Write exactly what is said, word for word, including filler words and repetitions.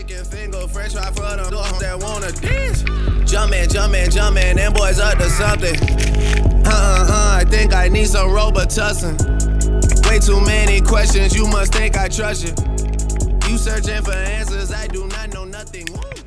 chicken finger, fresh fry for them dogs that wanna dance. Jumpin', jumpin', jumpin', them boys up to something. Uh-uh-uh, I think I need some Robitussin. Way too many questions, you must think I trust you. You searching for answers, I do not know nothing. Woo.